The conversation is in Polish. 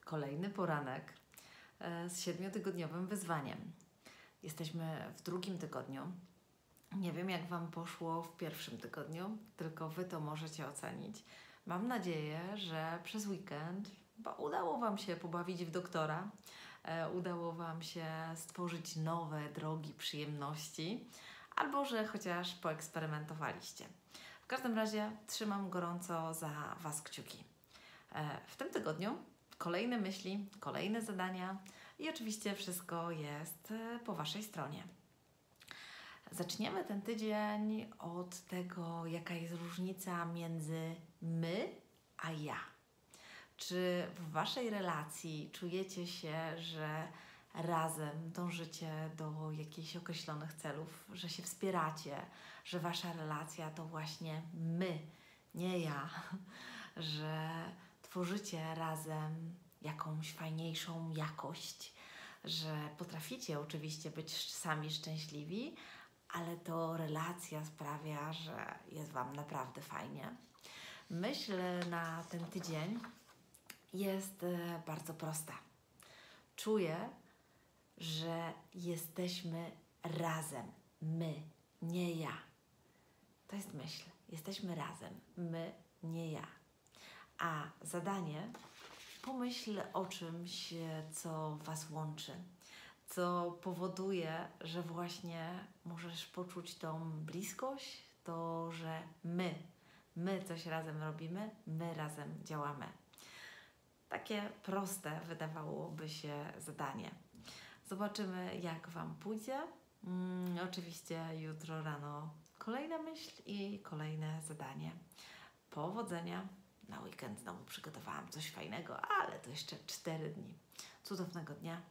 Kolejny poranek z 7-tygodniowym wyzwaniem. Jesteśmy w drugim tygodniu. Nie wiem, jak Wam poszło w pierwszym tygodniu, tylko Wy to możecie ocenić. Mam nadzieję, że przez weekend udało Wam się pobawić w doktora, udało Wam się stworzyć nowe drogi przyjemności, albo że chociaż poeksperymentowaliście. W każdym razie trzymam gorąco za Was kciuki. W tym tygodniu kolejne myśli, kolejne zadania i oczywiście wszystko jest po Waszej stronie. Zaczniemy ten tydzień od tego, jaka jest różnica między my a ja. Czy w Waszej relacji czujecie się, że razem dążycie do jakichś określonych celów, że się wspieracie, że Wasza relacja to właśnie my, nie ja, że tworzycie razem jakąś fajniejszą jakość, że potraficie oczywiście być sami szczęśliwi, ale to relacja sprawia, że jest Wam naprawdę fajnie. Myśl na ten tydzień jest bardzo prosta. Czuję, że jesteśmy razem. My, nie ja. To jest myśl. Jesteśmy razem. My, nie ja. A zadanie, pomyśl o czymś, co Was łączy, co powoduje, że właśnie możesz poczuć tą bliskość, to, że my coś razem robimy, my razem działamy. Takie proste wydawałoby się zadanie. Zobaczymy, jak Wam pójdzie. Oczywiście jutro rano kolejna myśl i kolejne zadanie. Powodzenia. Na weekend znowu przygotowałam coś fajnego, ale to jeszcze 4 dni. Cudownego dnia.